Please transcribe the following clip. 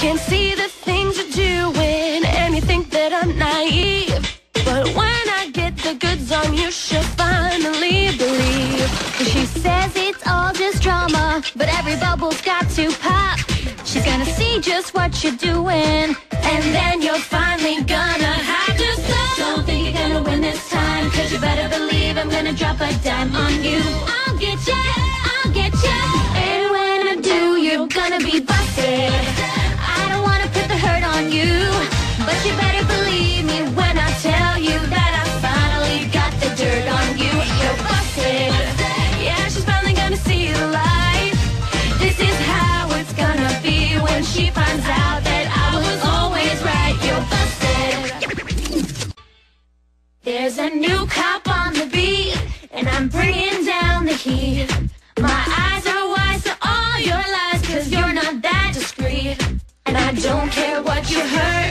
can see the things you're doing, and you think that I'm naive. But when I get the goods on you, she'll finally believe. She says it's all just drama, but every bubble's got to pop. She's gonna see just what you're doing, and then you're finally gonna have to stop. Don't think you're gonna win this time, 'cause you better believe I'm gonna drop a dime on you. I'll get ya, I'll get ya. And when I do, you're gonna be busted. I don't wanna put the hurt on you, but you better believe me when I tell you that I finally got the dirt on you. You're busted. Yeah, she's finally gonna see the light. This is how it's gonna be when she finds out that I was always right. You're busted. There's a new cop on the beat, and I'm bringing down the heat. My eyes are wise to all your lies, 'cause you're not that discreet. And I don't care what you heard.